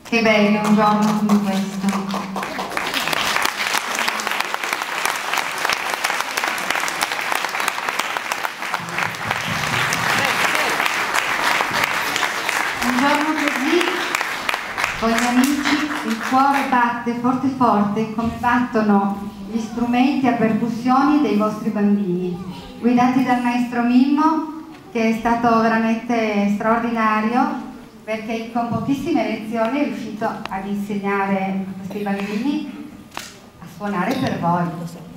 Che bello un giorno come questo. Un giorno così, con gli amici, il cuore batte forte forte come battono gli strumenti a percussioni dei vostri bambini, guidati dal maestro Mimmo, che è stato veramente straordinario, perché con pochissime lezioni è riuscito ad insegnare a questi bambini a suonare per voi.